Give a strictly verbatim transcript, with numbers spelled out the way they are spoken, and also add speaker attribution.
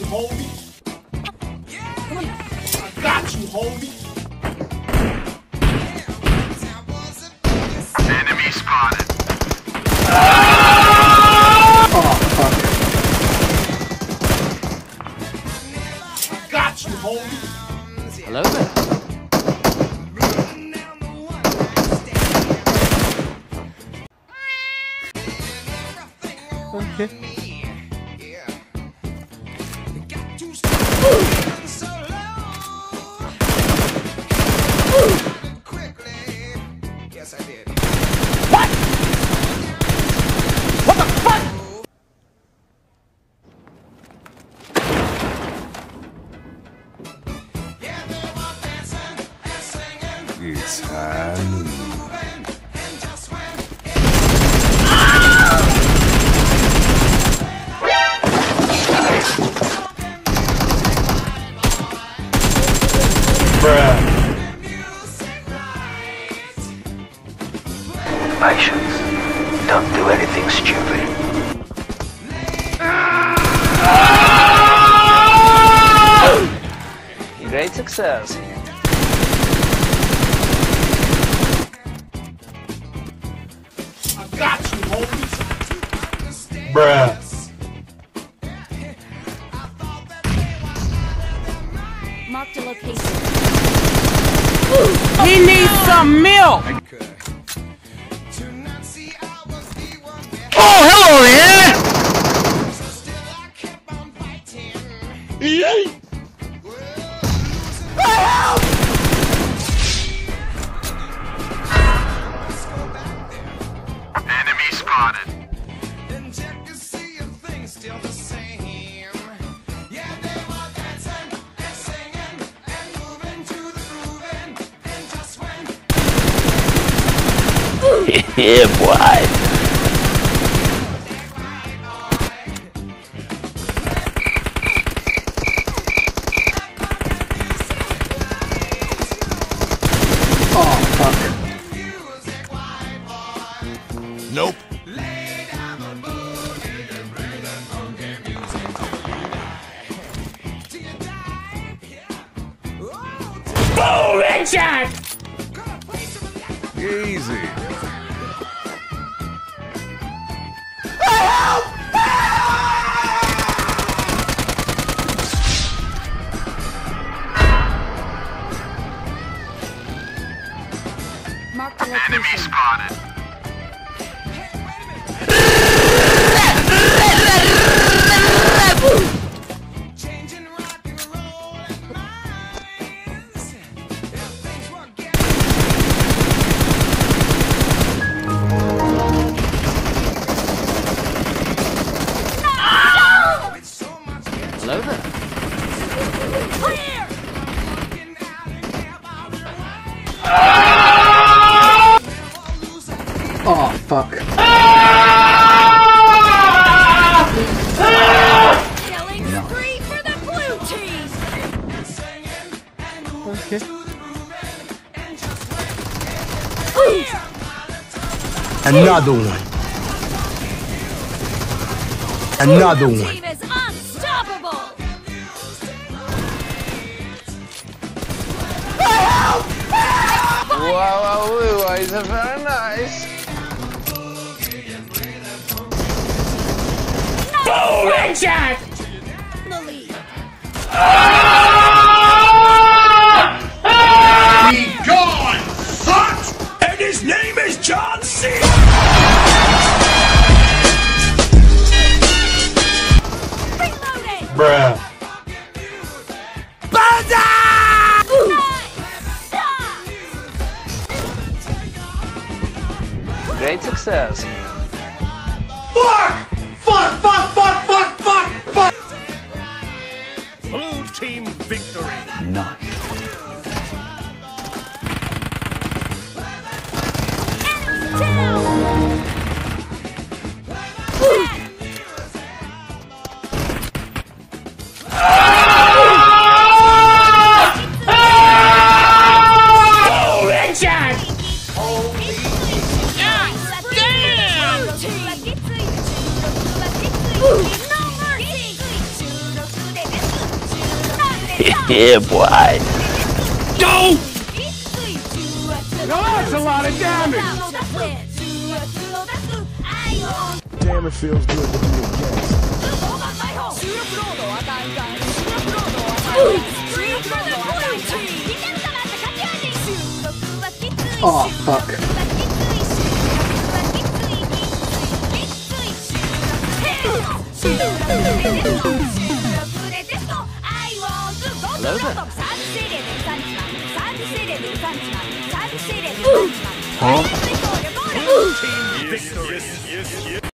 Speaker 1: homie. I got you, homie.
Speaker 2: Enemy spotted.
Speaker 3: Oh, fuck.
Speaker 1: I got you, homie.
Speaker 3: Hello there. Okay. What? What the fuck?
Speaker 2: It's high.
Speaker 4: Patience. Don't do anything stupid. Great success.
Speaker 1: I got you, homie.
Speaker 3: Bruh.
Speaker 5: Marked a location.
Speaker 3: He needs some milk! Oh, hello there! Yay! Help!
Speaker 2: Enemy spotted.
Speaker 4: Yeah, boy.
Speaker 3: Oh, fuck.
Speaker 2: Nope.
Speaker 3: Boom! Headshot!
Speaker 2: Easy.
Speaker 3: Help!
Speaker 5: Marked a
Speaker 2: Enemy
Speaker 5: location.
Speaker 2: spotted.
Speaker 3: Hello there.
Speaker 5: Clear!
Speaker 3: Oh, fuck.
Speaker 5: Killing spree for the blue team!
Speaker 3: Okay.
Speaker 6: Another one. Another
Speaker 5: Blue
Speaker 6: one.
Speaker 5: team is unstoppable!
Speaker 4: Wow, wow, wow, it's very nice.
Speaker 3: Boom! Headshot!
Speaker 5: The lead.
Speaker 1: Be gone, sucks! And his name is John C.
Speaker 5: Reloading!
Speaker 3: Bruh.
Speaker 4: Great success.
Speaker 1: Fuck! Fuck, fuck, fuck, fuck, fuck, fuck!
Speaker 2: Blue team victory.
Speaker 3: Nice.
Speaker 5: Damn!
Speaker 4: Yeah, boy.
Speaker 2: Go!
Speaker 1: Now that's a lot of damage!
Speaker 2: Damn, it feels good to be a guest.
Speaker 3: Oh, fuck.
Speaker 5: Hello there.
Speaker 2: Team victory.